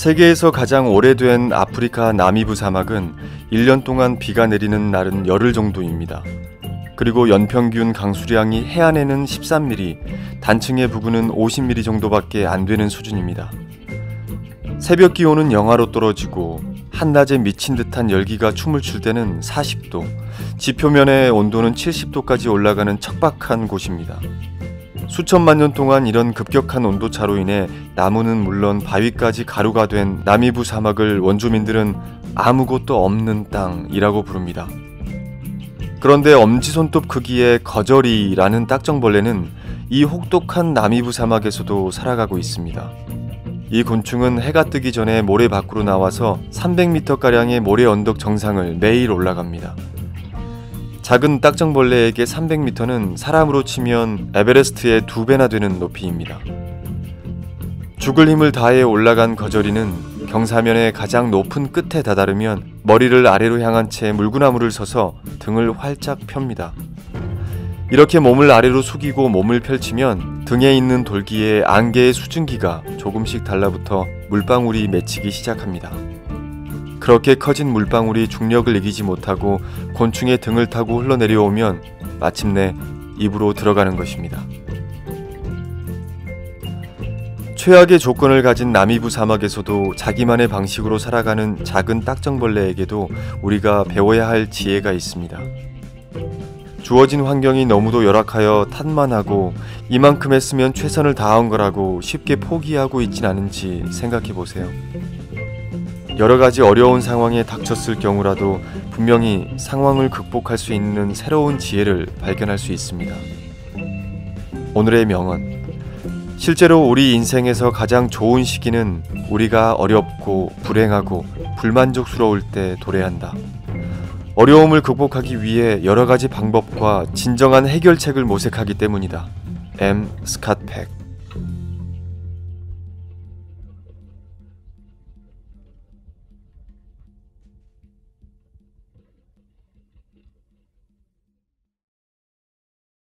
세계에서 가장 오래된 아프리카 나미부 사막은 1년 동안 비가 내리는 날은 열흘 정도입니다. 그리고 연평균 강수량이 해안에는 13mm, 단층의 부근은 50mm 정도밖에 안 되는 수준입니다. 새벽 기온은 영하로 떨어지고 한낮에 미친 듯한 열기가 춤을 출 때는 40도, 지표면의 온도는 70도까지 올라가는 척박한 곳입니다. 수천만 년 동안 이런 급격한 온도차로 인해 나무는 물론 바위까지 가루가 된 나미부 사막을 원주민들은 아무것도 없는 땅이라고 부릅니다. 그런데 엄지손톱 크기의 거저리라는 딱정벌레는 이 혹독한 나미부 사막에서도 살아가고 있습니다. 이 곤충은 해가 뜨기 전에 모래 밖으로 나와서 300m가량의 모래 언덕 정상을 매일 올라갑니다. 작은 딱정벌레에게 300m는 사람으로 치면 에베레스트의 2배나 되는 높이입니다. 죽을 힘을 다해 올라간 거저리는 경사면의 가장 높은 끝에 다다르면 머리를 아래로 향한 채 물구나무를 서서 등을 활짝 펴니다. 이렇게 몸을 아래로 숙이고 몸을 펼치면 등에 있는 돌기에 안개의 수증기가 조금씩 달라붙어 물방울이 맺히기 시작합니다. 그렇게 커진 물방울이 중력을 이기지 못하고 곤충의 등을 타고 흘러내려오면 마침내 입으로 들어가는 것입니다. 최악의 조건을 가진 나미부 사막에서도 자기만의 방식으로 살아가는 작은 딱정벌레에게도 우리가 배워야 할 지혜가 있습니다. 주어진 환경이 너무도 열악하여 탓만 하고 이만큼 했으면 최선을 다한 거라고 쉽게 포기하고 있진 않은지 생각해 보세요. 여러 가지 어려운 상황에 닥쳤을 경우라도 분명히 상황을 극복할 수 있는 새로운 지혜를 발견할 수 있습니다. 오늘의 명언. 실제로 우리 인생에서 가장 좋은 시기는 우리가 어렵고 불행하고 불만족스러울 때 도래한다. 어려움을 극복하기 위해 여러 가지 방법과 진정한 해결책을 모색하기 때문이다. M. 스캇 팩.